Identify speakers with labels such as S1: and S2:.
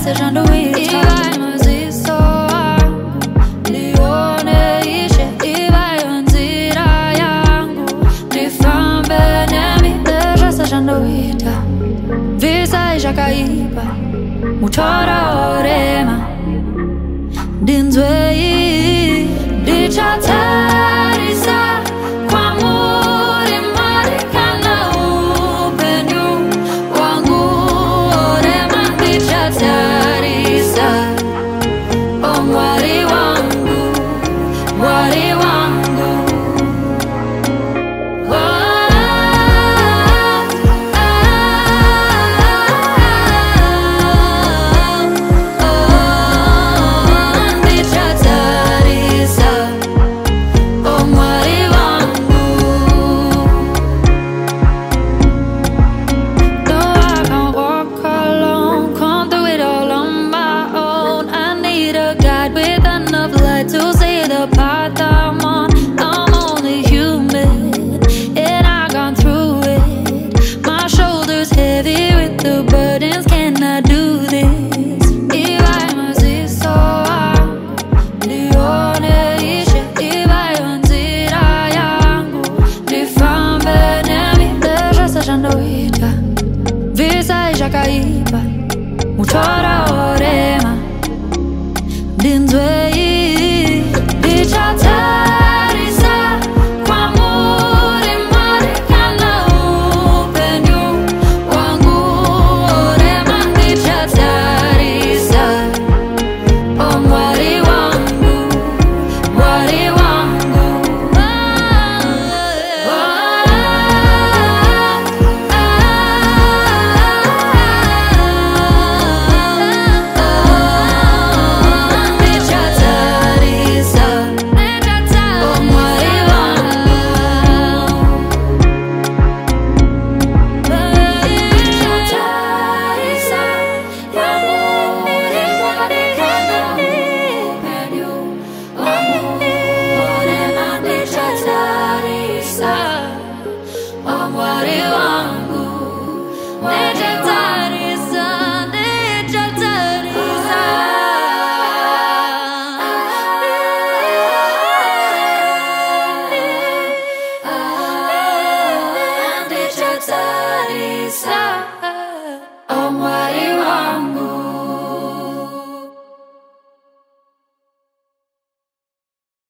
S1: sejando ibai maziso wangu nioneshe ibai nzira yangu nifambe nami deja sejando ita visa ijakaipa mutora orema dinzwei dichatarisa kwa muri marikana upenyu wangu orema dichatarisa o mwari wangu mwari wangu to see the path I'm on. I'm only human, and I've gone through it. My shoulders heavy with the burdens. Can I do this? Ibai maziso wangu nioneshe ibai nzira yangu nifambe nami deja sejando ita visa ijakaipa mutora orema dinzwei dichatarisa kwa muri marikana upenyu wangu orema dichatarisa o mwari wangu mwari wangu What